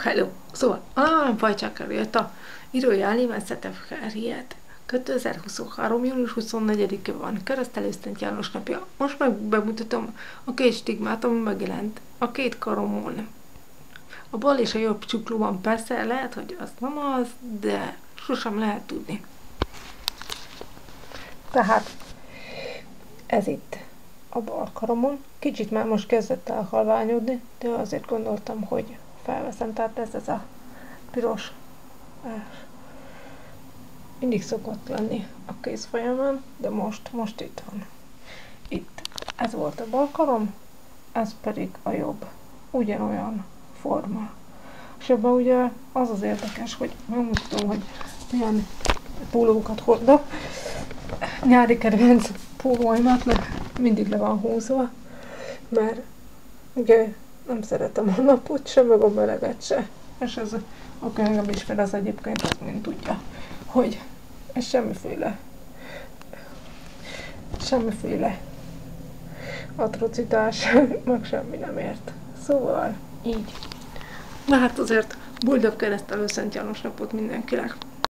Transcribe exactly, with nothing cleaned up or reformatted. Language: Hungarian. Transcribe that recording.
hello! Szóval, ah, Pajcsákkal jött a írójálni Szetefkáriát. kétezer-huszonhárom. június huszonnegyedike van, Keresztelő Szent János napja. Most meg bemutatom a két stigmát, ami megjelent a két karomon. A bal és a jobb csuklóban persze lehet, hogy az nem az, de sosem lehet tudni. Tehát ez itt a bal karomon. Kicsit már most kezdett el halványodni, de azért gondoltam, hogy felveszem. Tehát ez ez a piros. Mindig szokott lenni a kézfejemben, de most, most itt van. Itt. Ez volt a bal karom, ez pedig a jobb. Ugyanolyan forma. És ebben ugye az az érdekes, hogy megmutatom, hogy milyen pólókat hordok. Nyári kedvenc pólóimat, mert mindig le van húzva, mert ugye nem szeretem a napot se, meg a meleget se. És ez a könyvem is fel az egyébként, az mind tudja, hogy ez semmiféle semmiféle atrocitás, meg semmi nem ért. Szóval így. Na hát azért boldog Keresztelő Szent János napot mindenkinek!